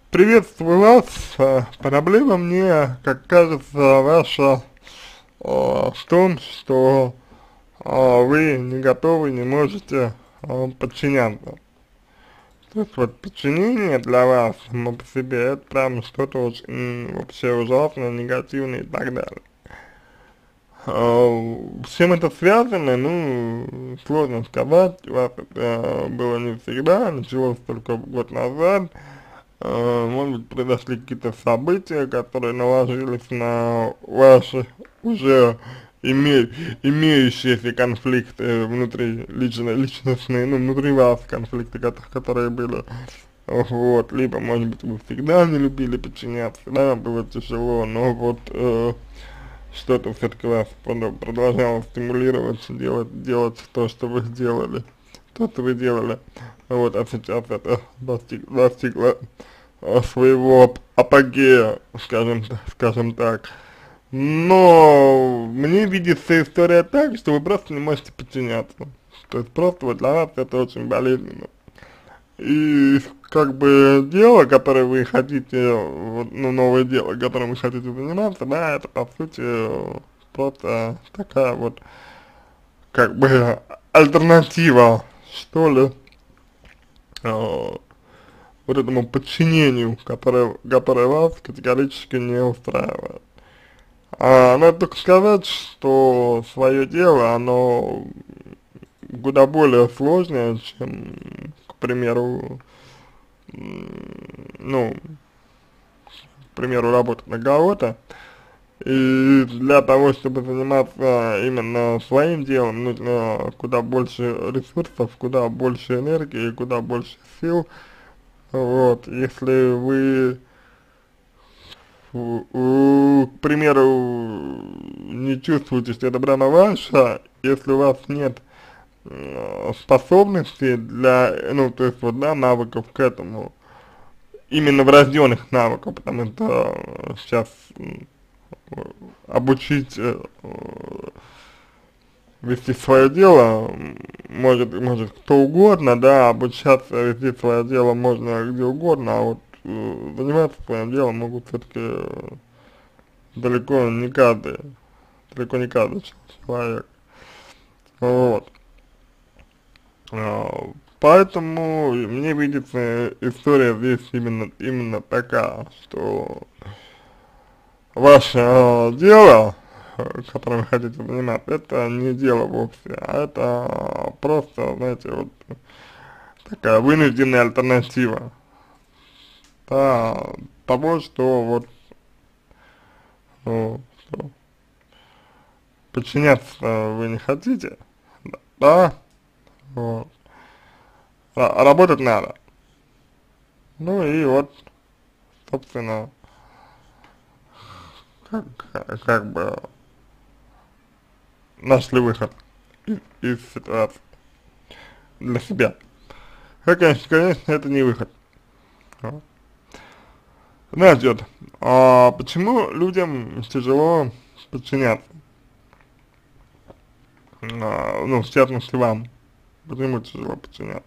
Приветствую вас. Проблема мне, как кажется, ваша в том, что вы не готовы, не можете подчиняться. То есть вот подчинение для вас само по себе это прям что-то очень вообще ужасное, негативное и так далее. С чем это связано, ну, сложно сказать, у вас это было не всегда, началось только год назад. Может быть, произошли какие-то события, которые наложились на ваши уже имеющиеся конфликты внутри, личностные, ну, внутри вас конфликты, которые были. Вот, либо, может быть, вы всегда не любили подчиняться, да, было тяжело, но вот что-то все-таки вас продолжало стимулировать, делать то, что вы сделали, то, что вы делали. Вот, а сейчас это достигло своего апогея, скажем так. Но мне видится история так, что вы просто не можете подчиняться. То есть просто вот для вас это очень болезненно. И как бы дело, которое вы хотите, вот, ну, новое дело, которым вы хотите заниматься, да, это по сути просто такая вот, как бы, альтернатива, что ли, вот этому подчинению, которое вас категорически не устраивает. Надо только сказать, что свое дело, оно куда более сложное, чем, к примеру, ну, к примеру, работать на кого-то. И для того, чтобы заниматься именно своим делом, нужно куда больше ресурсов, куда больше энергии, куда больше сил. Вот, если вы, к примеру, не чувствуете, что это прямо ваше, если у вас нет способностей для, ну, то есть вот, да, навыков к этому, именно врожденных навыков, потому что сейчас обучить вести свое дело может кто угодно, да, обучаться вести свое дело можно где угодно, а вот заниматься своим делом могут все-таки далеко не каждый, далеко не каждый человек. Вот. Поэтому мне видится история здесь именно такая, что ваше дело, которым вы хотите заниматься, это не дело вовсе, а это просто, знаете, вот такая вынужденная альтернатива, да, того, что вот, ну, что подчиняться вы не хотите, да, вот, а работать надо. Ну и вот, собственно, как бы нашли выход из ситуации для себя. Конечно, это не выход. Вот. Значит, почему людям тяжело подчиняться? Ну, в частности, вам. Почему тяжело подчиняться?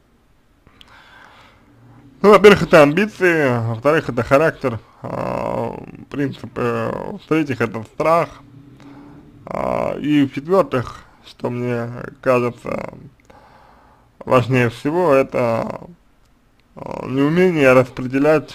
Ну, во-первых, это амбиции, во-вторых, это характер, принципы, в-третьих, это страх, и в-четвертых, что мне кажется важнее всего, это неумение распределять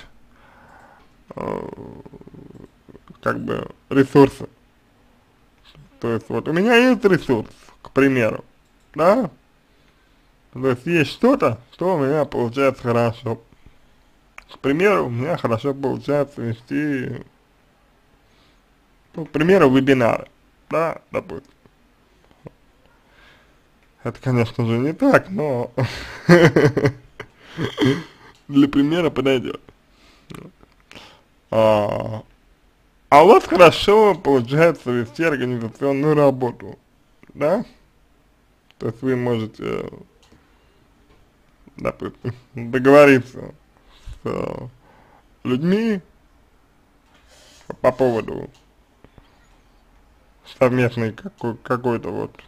как бы ресурсы. То есть вот у меня есть ресурс, к примеру, да, то есть есть что-то, что у меня получается хорошо. К примеру, у меня хорошо получается вести, ну, к примеру, вебинары, да, допустим. Это, конечно же, не так, но для примера подойдет. А, а у вас хорошо получается вести организационную работу, да? То есть вы можете, допустим, договориться с людьми по поводу совместной какой-то вот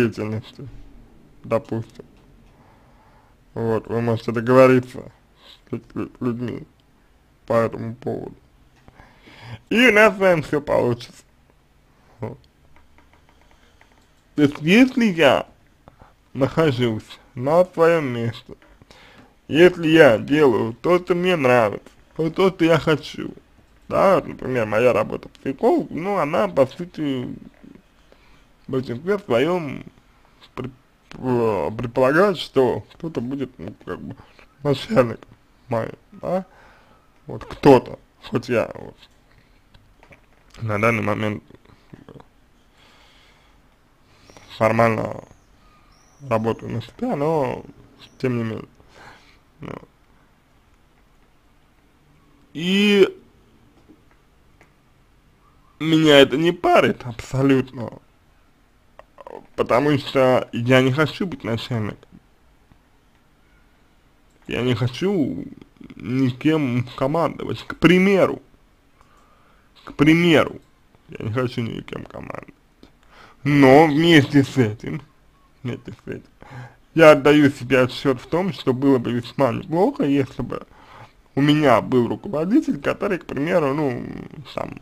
деятельности, допустим. Вот, вы можете договориться с с людьми по этому поводу. И у нас с вами все получится. Вот. То есть, если я нахожусь на своем месте, если я делаю то, что мне нравится, то, что я хочу, да, вот, например, моя работа психолог, ну, она, по сути, в большинстве своем предполагает, что кто-то будет, ну, как бы, начальником моим, да, вот кто-то, хоть я вот на данный момент формально работаю на себя, но тем не менее. Ну. И меня это не парит абсолютно, потому что я не хочу быть начальником. Я не хочу никем командовать. К примеру, я не хочу никем командовать. Но вместе с этим, я отдаю себе отсчет в том, что было бы весьма неплохо, если бы у меня был руководитель, который, к примеру, ну, там,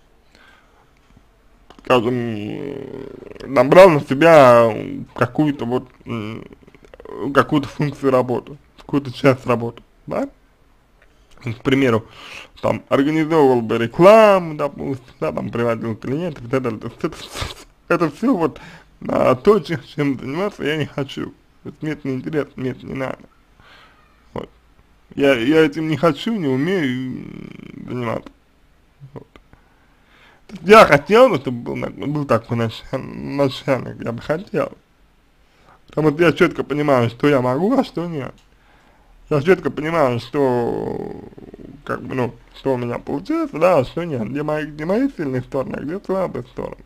скажем, набрал на себя какую-то вот, какую-то функцию работы, какую-то часть работы, да? К примеру, там, организовывал бы рекламу, допустим, да, там, приводил клиентов и так далее. То есть это все вот то, чем заниматься я не хочу. То есть мне это не интересно, мне это не надо. Вот. Я этим не хочу, не умею заниматься. Вот. Я хотел бы, чтобы был такой начальник, я бы хотел. Потому что я четко понимаю, что я могу, а что нет. Я четко понимаю, что, как бы, ну, что у меня получается, да, а что нет. Где мои сильные стороны, а где слабые стороны.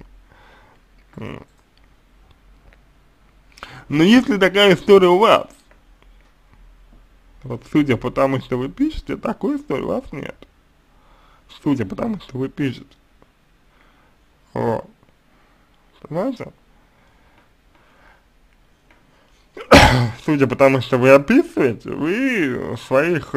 Но если такая история у вас, вот судя по тому, что вы пишете, такой истории у вас нет. Судя по тому, что вы пишете. Вот. Понимаете? Судя по тому, что вы описываете, вы своих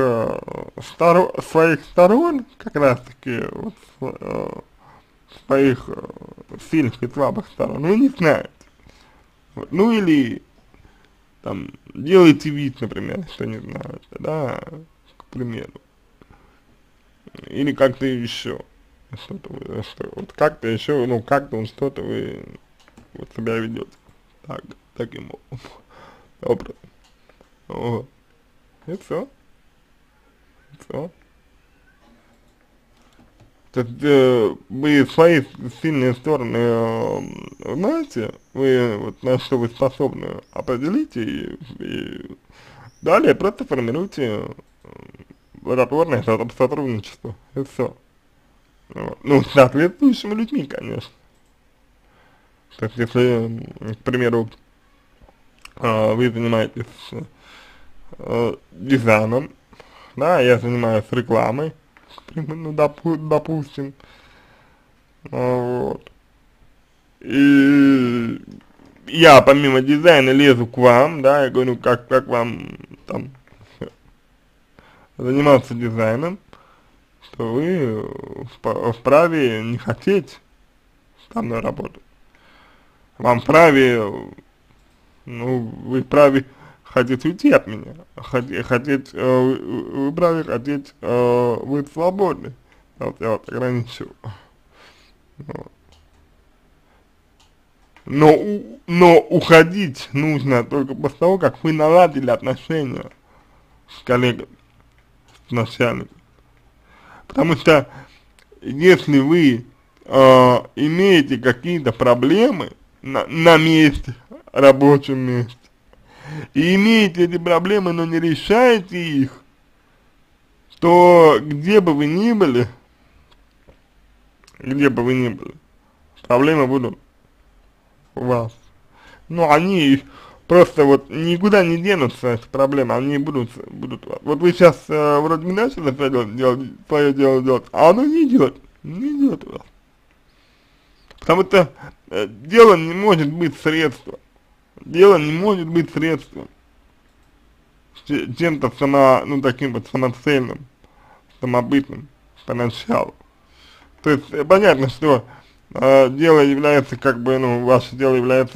сторон, как раз таки, вот, своих сильных и слабых сторон, вы не знаете. Вот. Ну или там делаете вид, например, что не знаете, да, к примеру. Или как-то еще. Вот как-то еще, ну как-то вот что-то вы вот себя ведете. Так, таким образом. Вот. И все. Все. То есть вы свои сильные стороны знаете, вы вот на что вы способны определите и далее просто формируйте плодотворное сотрудничество, и все. Вот. Ну, с соответствующими людьми, конечно. То есть, если, к примеру, вы занимаетесь дизайном, да, я занимаюсь рекламой, ну, допустим, вот. И я помимо дизайна лезу к вам, да, я говорю, как вам там заниматься дизайном, то вы вправе не хотеть со мной работать. Вам вправе, ну, вы вправе хотеть уйти от меня, вы вправе хотеть быть свободны. Вот я вот ограничу. Вот. Но уходить нужно только после того, как вы наладили отношения с коллегами, с начальником. Потому что если вы имеете какие-то проблемы на месте, рабочем месте, и имеете эти проблемы, но не решаете их, то где бы вы ни были, проблемы будут у вас. Но они просто вот никуда не денутся, эти проблемы, они будут у вас. Вот вы сейчас вроде не начали свое дело делать, а оно не идет у вас. Потому что дело не может быть средством. Дело не может быть средством. чем-то ну, таким вот самоцельным, самобытным поначалу. То есть понятно, что дело является как бы, ну, ваше дело является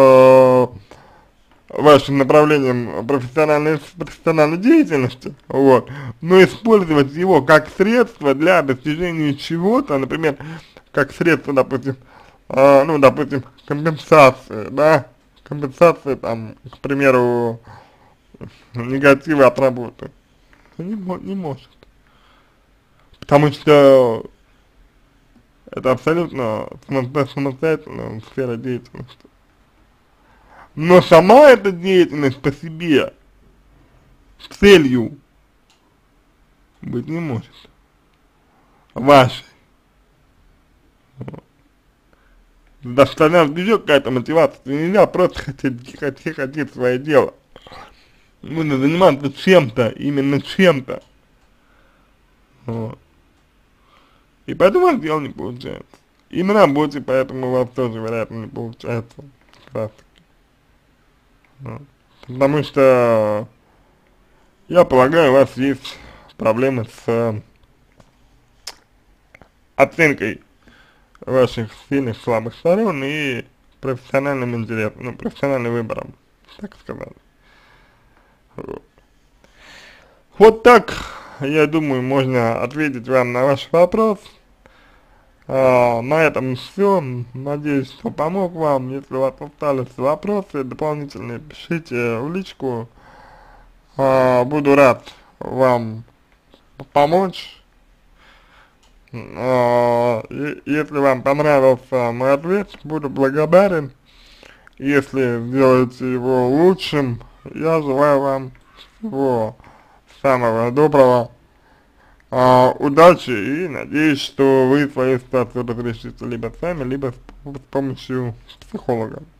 вашим направлением профессиональной деятельности, вот, но использовать его как средство для достижения чего-то, например, как средство, допустим, ну, допустим, компенсации, да, компенсации, там, к примеру, негатива от работы, не может, потому что это абсолютно самостоятельная сфера деятельности. Но сама эта деятельность по себе целью быть не может. Вашей. Должна быть какая-то мотивация. Нельзя просто хотеть свое дело. Нужно заниматься чем-то, именно чем-то. Вот. И поэтому у вас дело не получается. И на работе, поэтому у вас тоже, вероятно, не получается. Как раз таки. Вот. Потому что, я полагаю, у вас есть проблемы с оценкой ваших сильных, слабых сторон и профессиональным интересом, ну, профессиональным выбором, так сказать. Вот. Вот так, я думаю, можно ответить вам на ваш вопрос. На этом все. Надеюсь, что помог вам. Если у вас остались вопросы дополнительные, пишите в личку. Буду рад вам помочь. Если вам понравился мой ответ, буду благодарен. Если сделаете его лучшим, я желаю вам всего самого доброго, удачи и надеюсь, что вы свою ситуацию разрешите либо сами, либо с помощью психолога.